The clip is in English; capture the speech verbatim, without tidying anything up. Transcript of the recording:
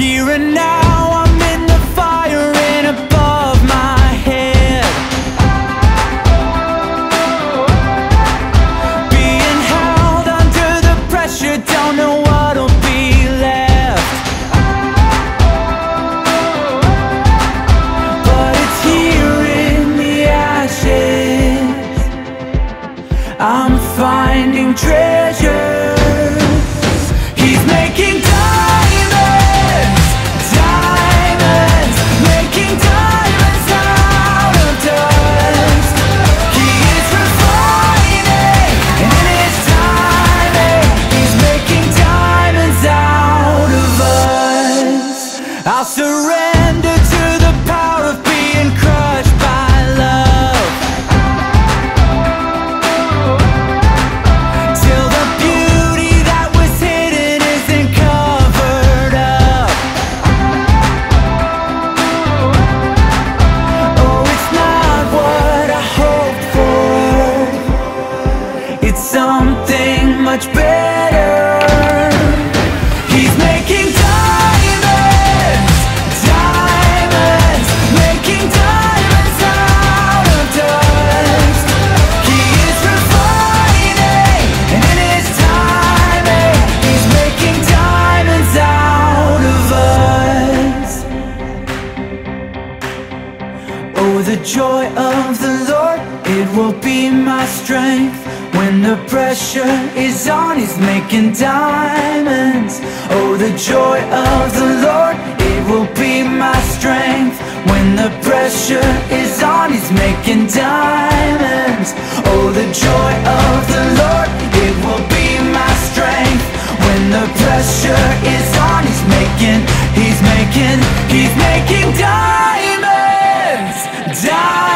Here and now, I'm in the fire and above my head, being held under the pressure, don't know what'll be left. But it's here in the ashes I'm finding treasure. He's making diamonds, diamonds, making diamonds out of dust. He is refining, and in his timing, he's making diamonds out of us. I'll surrender to the power of being crushed by love, till the beauty that was hidden isn't covered up. Oh, it's not what I hoped for, it's something much better. He's making diamonds, diamonds, making diamonds out of dust. He is refining, and in his timing, he's making diamonds out of us. Oh, the joy of the Lord, it will be my strength. When the pressure is on, he's making diamonds. Oh, the joy of the Lord, it will be my strength. When the pressure is on, he's making diamonds. Oh, the joy of the Lord, it will be my strength. When the pressure is on, he's making, he's making, he's making diamonds, diamonds.